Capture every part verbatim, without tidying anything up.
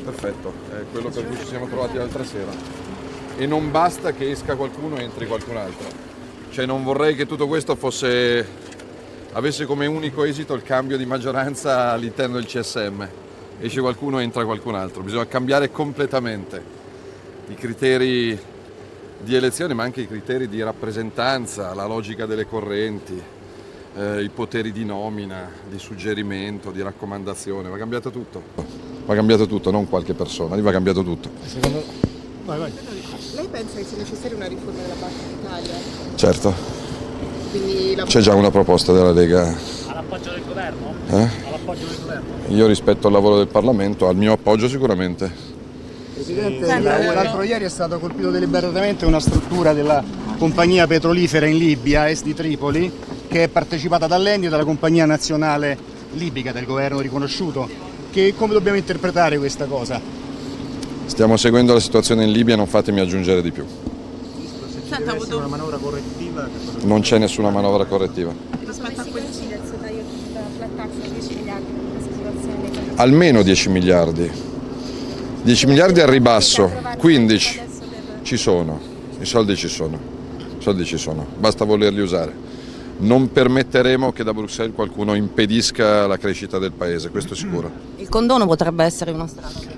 Perfetto, è quello per cui ci siamo trovati l'altra sera. E non basta che esca qualcuno e entri qualcun altro. Cioè non vorrei che tutto questo fosse, avesse come unico esito il cambio di maggioranza all'interno del C S M. Esce qualcuno e entra qualcun altro. Bisogna cambiare completamente i criteri di elezione, ma anche i criteri di rappresentanza, la logica delle correnti, eh, i poteri di nomina, di suggerimento, di raccomandazione. Va cambiato tutto. Va cambiato tutto, non qualche persona, lì va cambiato tutto. Secondo... Vai, vai. Lei pensa che sia necessaria una riforma della Banca d'Italia? Certo. La... C'è già una proposta della Lega. All'appoggio del governo? Eh? All'appoggio del governo? Io rispetto al lavoro del Parlamento, al mio appoggio sicuramente. Presidente, l'altro ieri è stata colpita deliberatamente una struttura della compagnia petrolifera in Libia, est di Tripoli, che è partecipata dall'E N I e dalla compagnia nazionale libica del governo riconosciuto. Che, come dobbiamo interpretare questa cosa? Stiamo seguendo la situazione in Libia, non fatemi aggiungere di più. Se ci deve essere una manovra correttiva? Non c'è nessuna manovra correttiva. Rispetto a questo taglio della flat tax da dieci miliardi in questa situazione? Almeno dieci miliardi. dieci miliardi al ribasso, quindici ci sono, i soldi ci sono, i soldi ci sono, basta volerli usare. Non permetteremo che da Bruxelles qualcuno impedisca la crescita del paese, questo è sicuro. Il condono potrebbe essere una strada?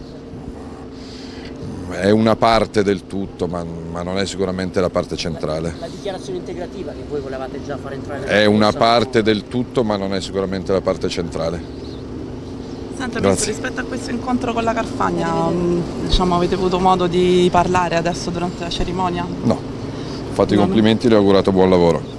È una parte del tutto, ma, ma non è sicuramente la parte centrale. La dichiarazione integrativa che voi volevate già far entrare nella È una corsa, parte del tutto, ma non è sicuramente la parte centrale. Senta, Ministro, rispetto a questo incontro con la Carfagna, diciamo, avete avuto modo di parlare adesso durante la cerimonia? No, ho fatto i complimenti e le ho augurato buon lavoro.